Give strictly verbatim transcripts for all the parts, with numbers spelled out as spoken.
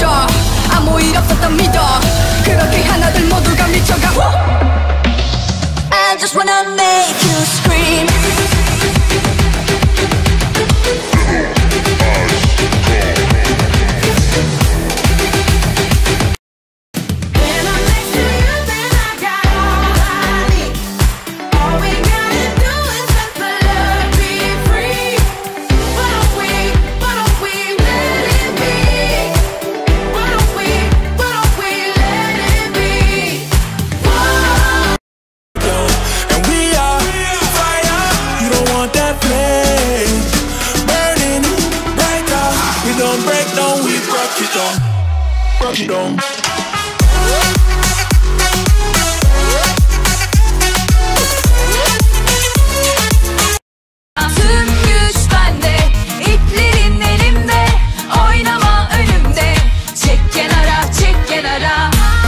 꺼져 아무 일 없었던 믿어 그렇게 하나둘 모두가 미쳐가 I just wanna make you scream You don't. Tüm güç bende, iplerin elimde. Oynama önümde. Çek kenara, çek kenara.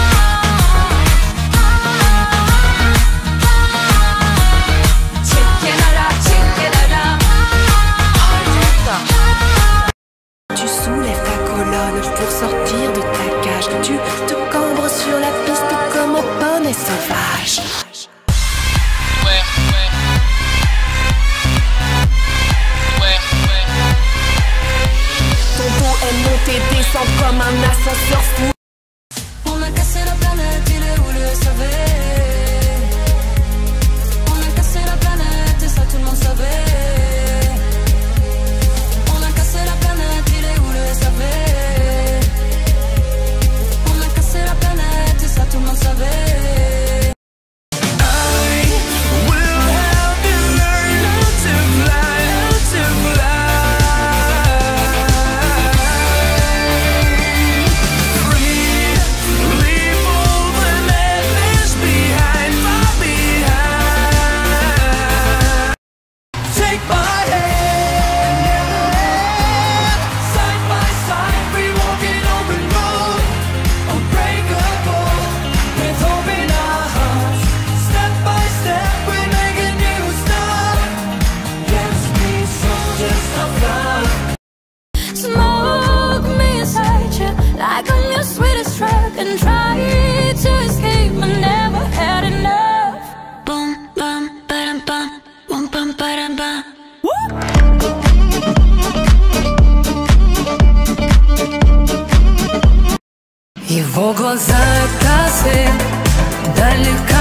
Çek kenara, çek kenara. Tu soulèves ta colonne pour sortir de ta cage. Tu te cambres sur la piste comme un poney sauvage. Ouais, ouais. Ouais, ouais. Ton dos est monté, descend comme un ascenseur fou. On a cassé la planète, il est où le savait. On a cassé la planète et ça tout le monde savait. On a cassé la planète, il est où le savait. On a cassé la planète et ça tout le monde savait. Like I'm your sweetest drug and try to escape, but never had enough. Boom, bum, ba-dum, bum, boom, bum, ba-dum, bum. Его глаза это свет, далеко